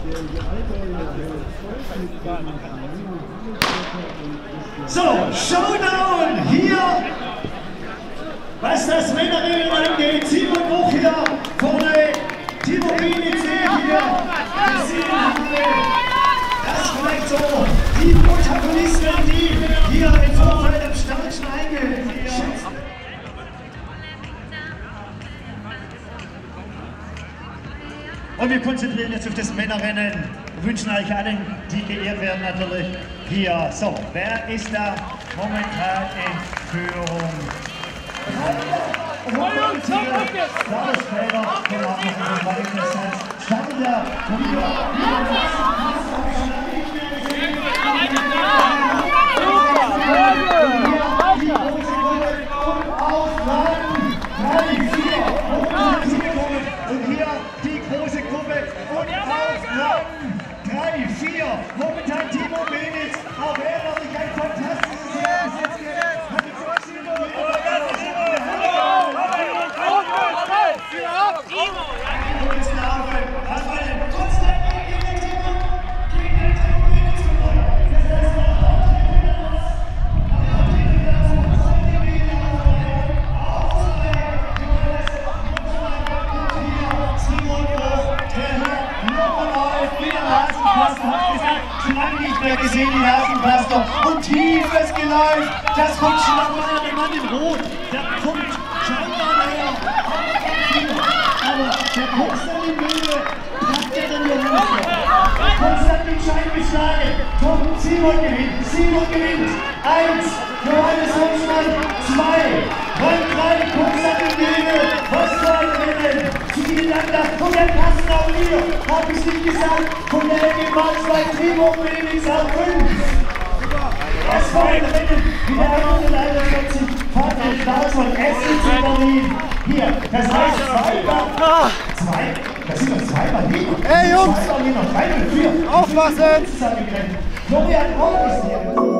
So, Showdown hier, was das Männerrennen angeht. Simon Bruch hier vorne, Timo Benitz hier. Das vielleicht so die Protagonisten, die hier im Vorfeld am stärksten eingeschätzt. Und wir konzentrieren jetzt auf das Männerrennen. Wir wünschen euch allen, die geehrt werden, natürlich hier. So, wer ist da momentan in Führung? Und hier die große Gruppe und auf Rang 3, 4. Momentan Timo Benitz, auch er hat sich ein fantastisches Jahr bis jetzt gehabt. Hat die nicht mehr gesehen, die Nasenpflaster und tiefes Geläuf, das kommt scheinbar der Mann in Rot, der kommt scheinbar daher, aber der Konstantin in Höhe, packt er dann die Hände, Konstantin Schein geschlagen, Simon gewinnt, 1, Johannes Holzmann, 2, Rang 3, Konstantin in Höhe, was soll rennen, und der Kasten auch hier, hab ich nicht gesagt, von der Ecke war 2, Timo Benitz auf 5. Das war ein Rennen, wie der 141, Patrick Klaus von Essen zu Berlin. Hier, das heißt das sind noch zweimal hier. Hey Jungs! Zweimal hier noch 3 und 4. Aufpassen! Florian Rau ist hier.